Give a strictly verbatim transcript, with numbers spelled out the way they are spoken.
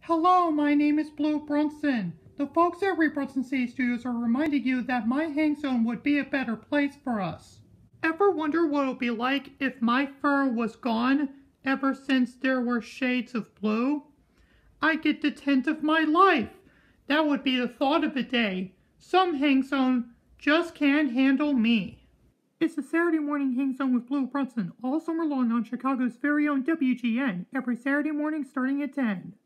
Hello, my name is Blue Brunson. The folks at Brunson City Studios are reminding you that my hang zone would be a better place for us. Ever wonder what it would be like if my fur was gone ever since there were shades of blue? I get the tint of my life. That would be the thought of the day. Some hang zone just can't handle me. It's the Saturday morning hang zone with Blue Brunson all summer long on Chicago's very own W G N, every Saturday morning starting at ten.